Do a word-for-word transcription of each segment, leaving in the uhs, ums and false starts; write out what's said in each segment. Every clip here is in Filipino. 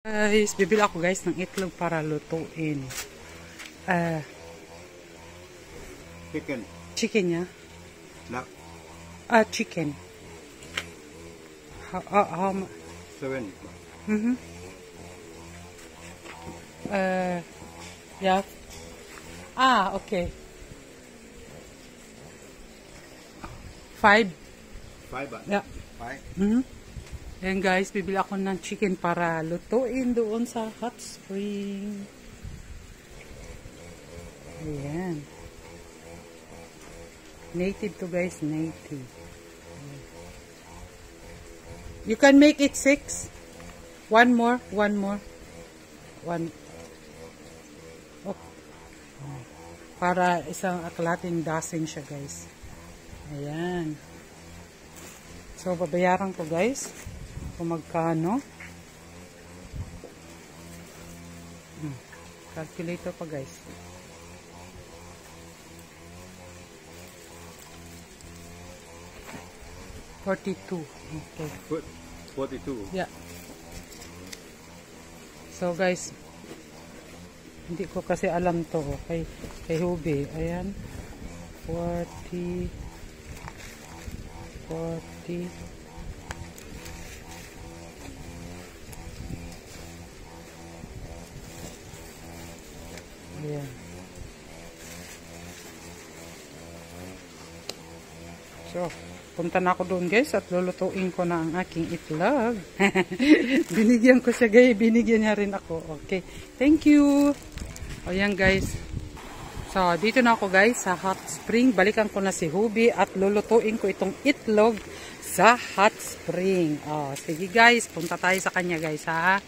Guys, bibili ako guys ng itlog para lutuin. Uh, chicken. Chicken niya? No. Ah, chicken. How, uh, how much? Seven. Mm-hmm. Uh, yeah. Ah, okay. Five. Five ba? Yeah. Five? Mm-hmm. Ayan guys, bibili ako ng chicken para lutuin doon sa hot spring. Ayan. Native to guys, native. You can make it six. One more, one more. One. Okay. Para isang aklating dozen siya guys. Ayan. So, babayaran ko guys. Kung magkano. Hmm. Calculator pa guys. forty-two. Okay. forty-two. Yeah. So guys, hindi ko kasi alam to. Kay, kay Hubi. Ayan. forty. forty. Ayan. So, punta na ako doon guys at lulutuin ko na ang aking itlog. Binigyan ko siya guys, binigyan niya rin ako. Okay, thank you. Ayan guys. So, dito na ako guys sa hot spring. Balikan ko na si Hubi at lulutuin ko itong itlog sa hot spring. Oh, sige guys, punta tayo sa kanya guys ha.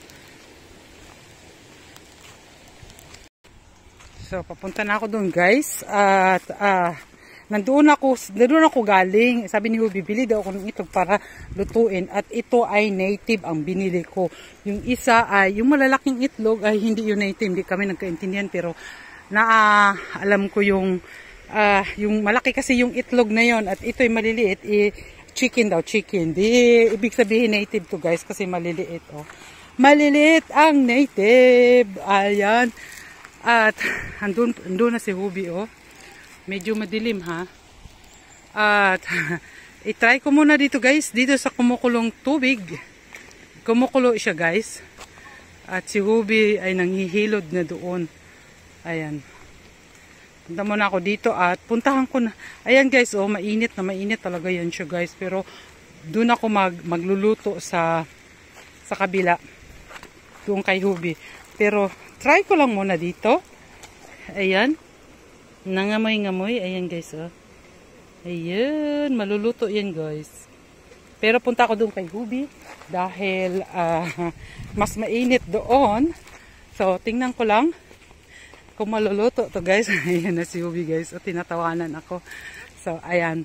So, papunta na ako doon guys. At, ah, uh, nandoon ako, nandoon ako galing. Sabi ni Hubi, bili daw ako ng itlog para lutuin. At ito ay native ang binili ko. Yung isa ay, yung malalaking itlog ay hindi yung native. Hindi kami nagkaintindihan. Pero, na, uh, alam ko yung, uh, yung malaki kasi yung itlog na yon. At ito ay maliliit. Eh, chicken daw, chicken. Di, ibig sabihin native to guys kasi maliliit. Oh. Maliliit ang native. Ayan. At andun, andun na si Hubi oh. Medyo madilim ha. At i-try ko muna dito guys. Dito sa kumukulong tubig. Kumukulo siya guys. At si Hubi ay nanghihilod na doon. Ayan. Punta muna ako dito at puntahan ko na. Ayan guys oh, mainit na mainit talaga yan siya guys. Pero doon ako mag, magluluto sa sa kabila. Doon kay Hubi. Pero try ko lang muna dito. Ayan. Nangamoy-ngamoy. Ayan guys. Oh. Ayan. Maluluto yan guys. Pero punta ako doon kay Hubi. Dahil uh, mas mainit doon. So tingnan ko lang. Kung maluluto to guys. Ayan na si Hubi guys. O tinatawanan ako. So ayan.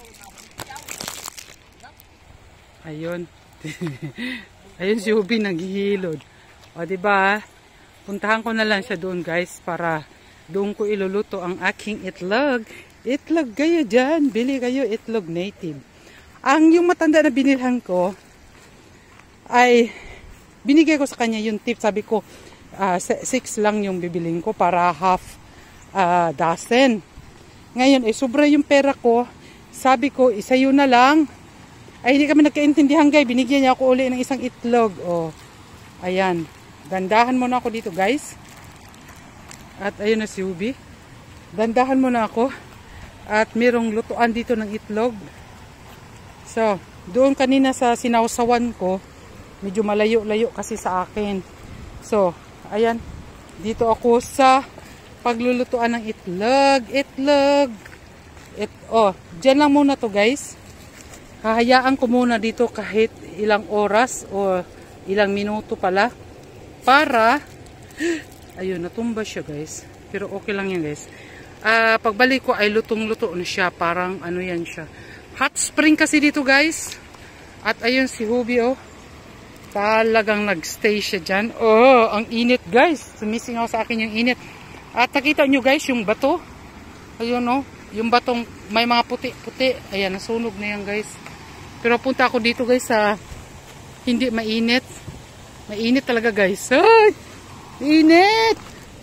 Ayun. Ayun si Hubi naghihilod. O diba? Puntahan ko na lang siya doon guys para doon ko iluluto ang aking itlog. Itlog kayo dyan. Bili kayo itlog native. Ang yung matanda na binilhan ko ay binigay ko sa kanya yung tip. Sabi ko uh, six lang yung bibiling ko para half uh, dozen. Ngayon eh sobra yung pera ko. Sabi ko isa yun na lang. Ay hindi kami nagkaintindihan guys. Binigyan niya ako uli ng isang itlog. Oh, ayan. Dandahan muna ako dito guys. At ayun na si Hubi. Dandahan muna ako. At merong lutuan dito ng itlog. So, doon kanina sa sinawsawan ko, medyo malayo-layo kasi sa akin. So, ayan. Dito ako sa paglulutuan ng itlog. Itlog. It, oh, dyan lang muna to guys. Hahayaan ko muna dito kahit ilang oras o ilang minuto pala. Para, ayun, natumba siya guys. Pero okay lang yan guys. Uh, pagbalik ko ay lutong-luto na siya. Parang ano yan siya. Hot spring kasi dito guys. At ayun si Hubi oh. Talagang nagstay siya dyan. Oh, ang init guys. Sumising ako sa akin yung init. At nakita nyo guys yung bato. Ayun oh. Yung batong may mga puti-puti. Ayan, nasunog na yan guys. Pero punta ako dito guys sa hindi mainit. Mainit talaga guys. Ay! Init!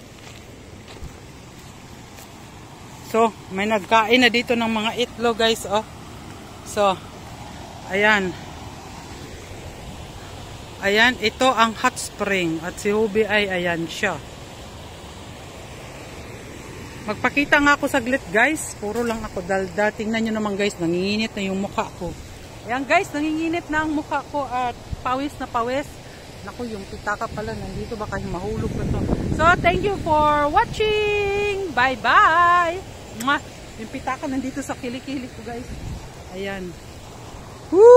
So, may nagkain na dito ng mga itlog guys. Oh. So, ayan. Ayan, ito ang hot spring. At si Hubi ay ayan siya. Magpakita nga ako saglit guys. Puro lang ako dalda. Tingnan nyo naman guys, nanginginit na yung mukha ko. Ayan guys, nanginginit na ang mukha ko at pawis na pawis. Naku, yung pitaka pala nandito, baka mahulog na to. So, thank you for watching. Bye-bye. Yung pitaka nandito sa kilikili ko guys. Ayan. Woo!